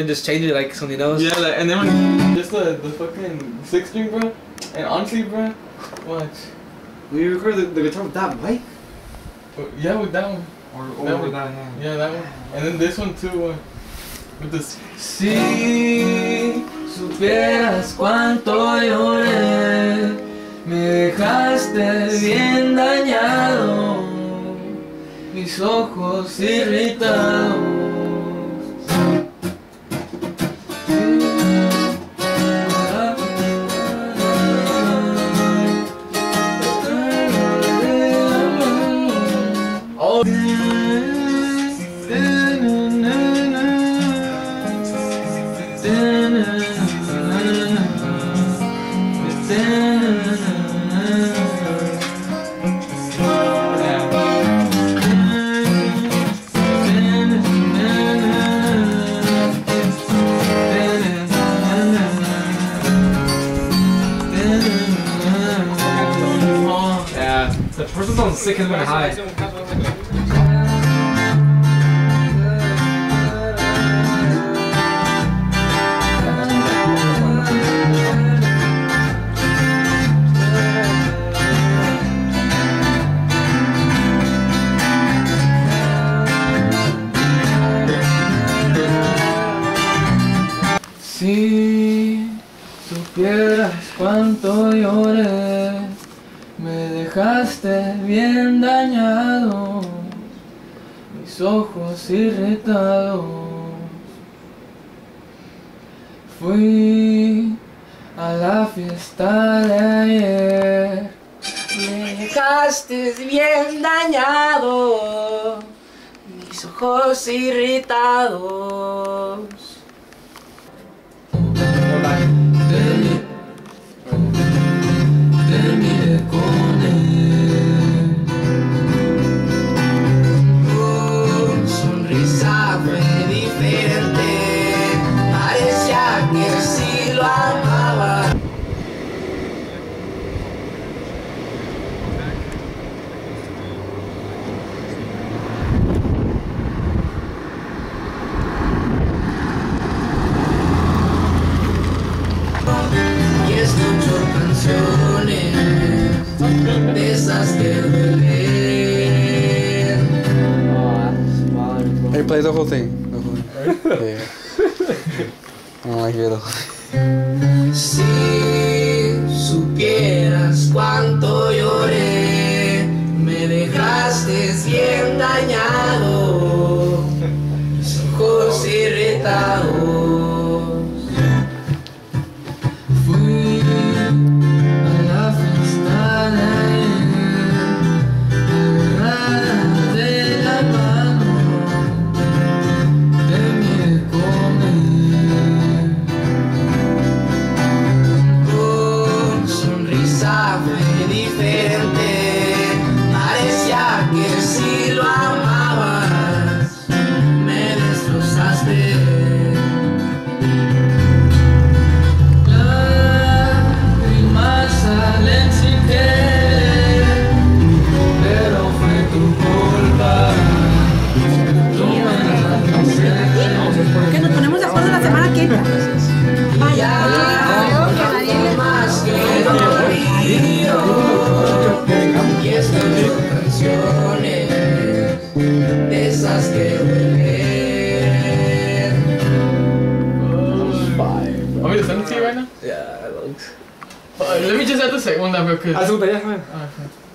just change it like something else. Yeah, like, and then when just the fucking 6-string, bro. And honestly, bro, watch. We recorded the guitar with that mic? Yeah, with that one. Or that over one. that, Yeah, that one. And then this one too, with this. Si supieras cuánto lloré, me dejaste bien dañado, mis ojos irritados. The person's on sick and went high. Si supieras cuánto lloré, me dejaste bien dañado, mis ojos irritados. Fui a la fiesta de ayer, me dejaste bien dañado, mis ojos irritados. Terminé con él. Tu sonrisa fue diferente, parecía que sí lo amaba. Y escucho canciones de esas que duelen. Hey, play the whole thing. The whole thing. Yeah. I don't like it though. Si supieras cuánto lloré, me dejaste bien dañado, mis ojos irritados. Fui a la fiesta de ayer, agarrada de la mano, terminé con él. Tu sonrisa fue diferente, parecía que sí lo amabas, me destrozaste. Lágrimas salen sin querer, pero fue tu culpa. Tú me dejaste. Que nos ponemos de acuerdo la semana que entra. Vaya, Más que dolorido, y escucho canciones de esas que duelen. Want me to send it to you right now? Yeah, it looks. Let me just add the second one, bro. Ah, segunda, ya, man. Okay.